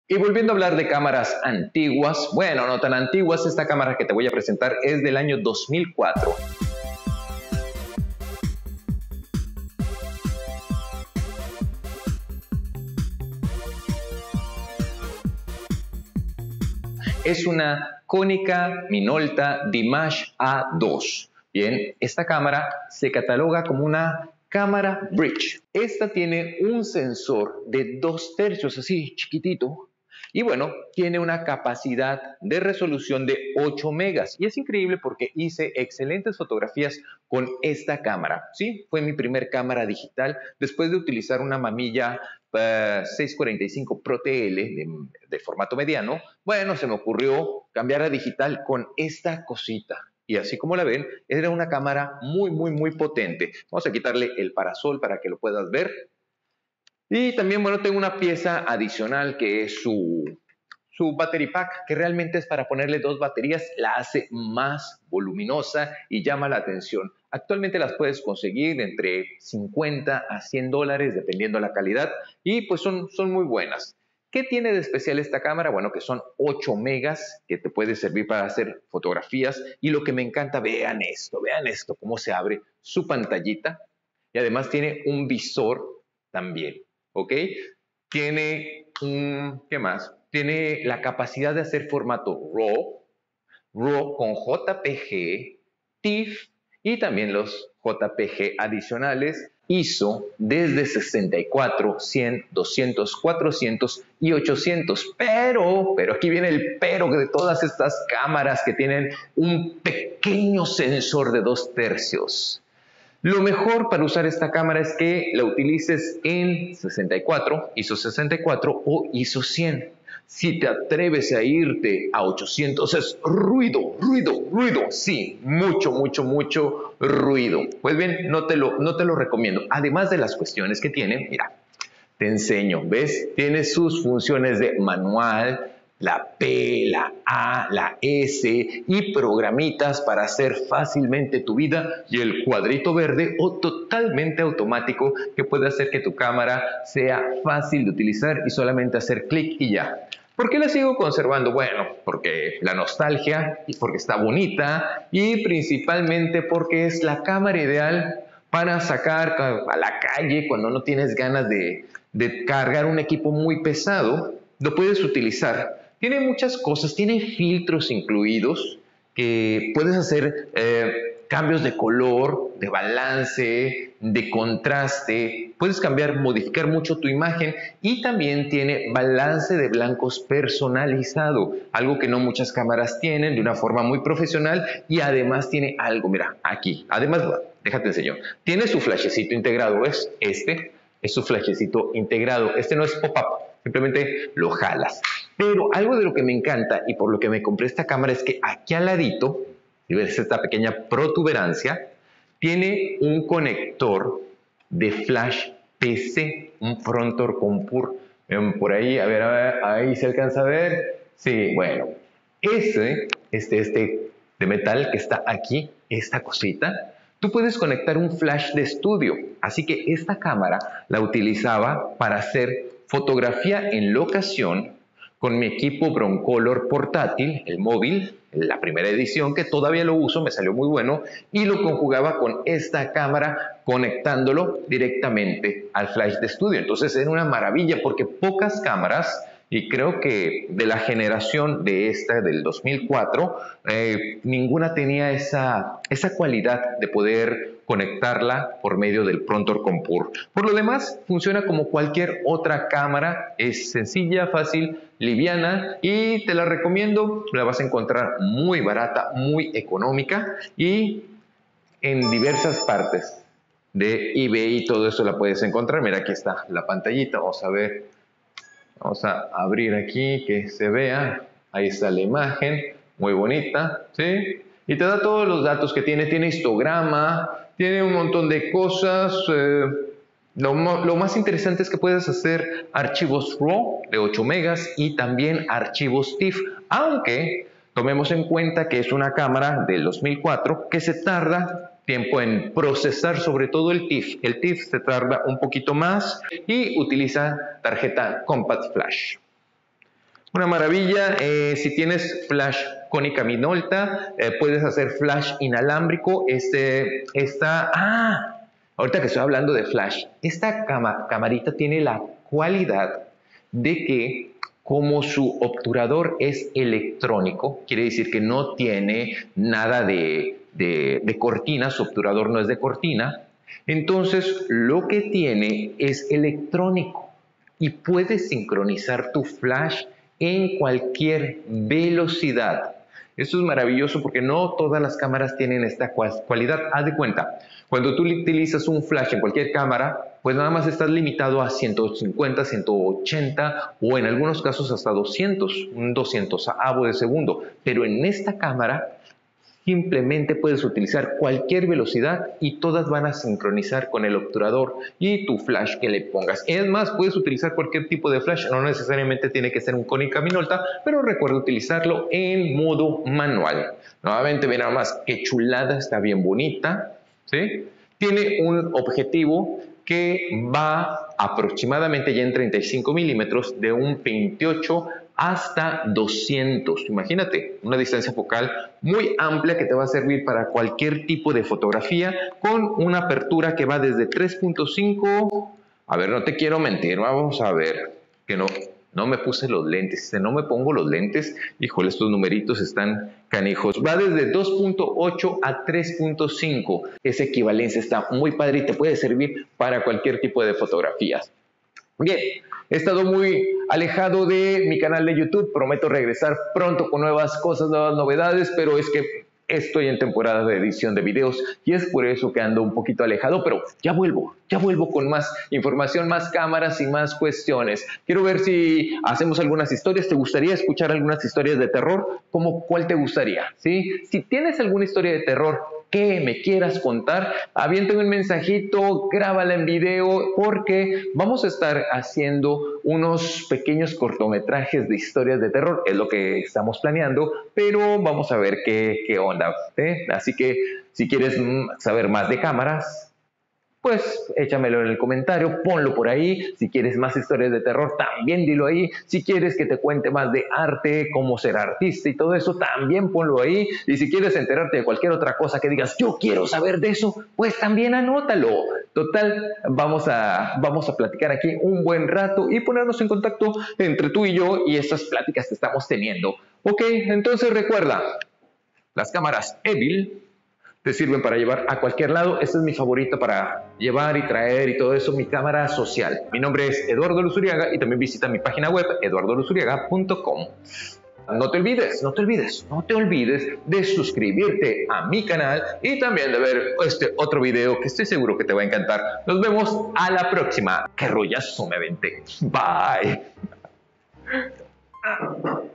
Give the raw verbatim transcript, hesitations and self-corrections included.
Y volviendo a hablar de cámaras antiguas, bueno, no tan antiguas, esta cámara que te voy a presentar es del año dos mil cuatro. Es una Konica Minolta Dimash A dos. Bien, esta cámara se cataloga como una cámara bridge. Esta tiene un sensor de dos tercios, así chiquitito. Y bueno, tiene una capacidad de resolución de ocho megas. Y es increíble porque hice excelentes fotografías con esta cámara. Sí, fue mi primer cámara digital después de utilizar una mamilla uh, seiscientos cuarenta y cinco Pro T L de, de formato mediano. Bueno, se me ocurrió cambiar a digital con esta cosita. Y así como la ven, era una cámara muy, muy, muy potente. Vamos a quitarle el parasol para que lo puedas ver. Y también, bueno, tengo una pieza adicional que es su, su battery pack, que realmente es para ponerle dos baterías, la hace más voluminosa y llama la atención. Actualmente las puedes conseguir entre cincuenta a cien dólares, dependiendo la calidad, y pues son, son muy buenas. ¿Qué tiene de especial esta cámara? Bueno, que son ocho megas, que te puede servir para hacer fotografías. Y lo que me encanta, vean esto, vean esto, cómo se abre su pantallita. Y además tiene un visor también. ¿Ok? Tiene, um, ¿qué más? Tiene la capacidad de hacer formato RAW, RAW con J P G, TIFF y también los J P G adicionales, I S O desde sesenta y cuatro, cien, doscientos, cuatrocientos y ochocientos. Pero, pero aquí viene el pero de todas estas cámaras que tienen un pequeño sensor de dos tercios. Lo mejor para usar esta cámara es que la utilices en sesenta y cuatro, I S O sesenta y cuatro o I S O cien. Si te atreves a irte a ochocientos, es ruido, ruido, ruido. Sí, mucho, mucho, mucho ruido. Pues bien, no te lo, no te lo recomiendo. Además de las cuestiones que tiene, mira, te enseño, ¿ves? Tiene sus funciones de manual, la P, la A, la S y programitas para hacer fácilmente tu vida y el cuadrito verde o totalmente automático que puede hacer que tu cámara sea fácil de utilizar y solamente hacer clic y ya. ¿Por qué la sigo conservando? Bueno, porque la nostalgia y porque está bonita y principalmente porque es la cámara ideal para sacar a la calle cuando no tienes ganas de, de cargar un equipo muy pesado. Lo puedes utilizar. Tiene muchas cosas, tiene filtros incluidos que puedes hacer eh, cambios de color, de balance, de contraste. Puedes cambiar, modificar mucho tu imagen y también tiene balance de blancos personalizado, algo que no muchas cámaras tienen de una forma muy profesional y además tiene algo, mira, aquí. Además, déjate enseño. Tiene su flashecito integrado, ¿ves? Este es su flashecito integrado. Este no es pop-up, simplemente lo jalas. Pero algo de lo que me encanta y por lo que me compré esta cámara es que aquí al ladito, y ves esta pequeña protuberancia, tiene un conector de flash P C, un Frontor Compur. Ven por ahí, a ver, a ver, ahí se alcanza a ver. Sí, bueno, ese, este, este de metal que está aquí, esta cosita, tú puedes conectar un flash de estudio. Así que esta cámara la utilizaba para hacer fotografía en locación con mi equipo Broncolor portátil, el móvil, la primera edición, que todavía lo uso, me salió muy bueno, y lo conjugaba con esta cámara conectándolo directamente al flash de estudio. Entonces era una maravilla porque pocas cámaras, y creo que de la generación de esta, del dos mil cuatro, eh, ninguna tenía esa, esa cualidad de poder conectarla por medio del Frontor Compur. Por lo demás, funciona como cualquier otra cámara, es sencilla, fácil, liviana y te la recomiendo. La vas a encontrar muy barata, muy económica y en diversas partes de eBay y todo eso la puedes encontrar. Mira, aquí está la pantallita, vamos a ver, vamos a abrir aquí que se vea. Ahí está la imagen, muy bonita, ¿sí? Y te da todos los datos que tiene, tiene histograma, tiene un montón de cosas. Eh, lo, lo más interesante es que puedes hacer archivos RAW de ocho megas y también archivos TIFF, aunque tomemos en cuenta que es una cámara del dos mil cuatro que se tarda tiempo en procesar, sobre todo el TIFF. El TIFF se tarda un poquito más y utiliza tarjeta Compact Flash. Una maravilla. Eh, si tienes flash Konica Minolta, eh, puedes hacer flash inalámbrico. Este, esta, ah, ahorita que estoy hablando de flash, esta cama, camarita tiene la cualidad de que, como su obturador es electrónico, quiere decir que no tiene nada de, de, de cortina, su obturador no es de cortina, entonces lo que tiene es electrónico y puedes sincronizar tu flash en cualquier velocidad. Esto es maravilloso porque no todas las cámaras tienen esta cualidad. Haz de cuenta, cuando tú utilizas un flash en cualquier cámara, pues nada más estás limitado a ciento cincuenta, ciento ochenta o en algunos casos hasta doscientos, un doscientoavo de segundo. Pero en esta cámara simplemente puedes utilizar cualquier velocidad y todas van a sincronizar con el obturador y tu flash que le pongas. Es más, puedes utilizar cualquier tipo de flash, no necesariamente tiene que ser un Konica Minolta, pero recuerda utilizarlo en modo manual. Nuevamente, ven nada más qué chulada, está bien bonita, ¿sí? Tiene un objetivo que va aproximadamente ya en treinta y cinco milímetros de un veintiocho hasta doscientos. Imagínate, una distancia focal muy amplia que te va a servir para cualquier tipo de fotografía, con una apertura que va desde tres punto cinco. A ver, no te quiero mentir, vamos a ver, que no, no me puse los lentes. Si no me pongo los lentes, híjole, estos numeritos están canijos. Va desde dos punto ocho a tres punto cinco. Esa equivalencia está muy padre y te puede servir para cualquier tipo de fotografías. Bien, he estado muy alejado de mi canal de YouTube, prometo regresar pronto con nuevas cosas, nuevas novedades, pero es que estoy en temporada de edición de videos y es por eso que ando un poquito alejado, pero ya vuelvo, ya vuelvo con más información, más cámaras y más cuestiones. Quiero ver si hacemos algunas historias. ¿Te gustaría escuchar algunas historias de terror? ¿Cómo cuál te gustaría? ¿Sí? Si tienes alguna historia de terror que me quieras contar, aviéntame un mensajito, grábala en video, porque vamos a estar haciendo unos pequeños cortometrajes de historias de terror, es lo que estamos planeando, pero vamos a ver qué, qué onda, ¿eh? Así que si quieres saber más de cámaras, pues échamelo en el comentario, ponlo por ahí. Si quieres más historias de terror, también dilo ahí. Si quieres que te cuente más de arte, cómo ser artista y todo eso, también ponlo ahí. Y si quieres enterarte de cualquier otra cosa que digas, yo quiero saber de eso, pues también anótalo. Total, vamos a, vamos a platicar aquí un buen rato y ponernos en contacto entre tú y yo y estas pláticas que estamos teniendo. Ok, entonces recuerda, las cámaras Evil te sirven para llevar a cualquier lado. Esta es mi favorita para llevar y traer y todo eso, mi cámara social. Mi nombre es Eduardo Luzuriaga y también visita mi página web eduardo luzuriaga punto com. No te olvides, no te olvides, no te olvides de suscribirte a mi canal y también de ver este otro video que estoy seguro que te va a encantar. Nos vemos a la próxima. ¡Qué rollazo me aventé! Bye.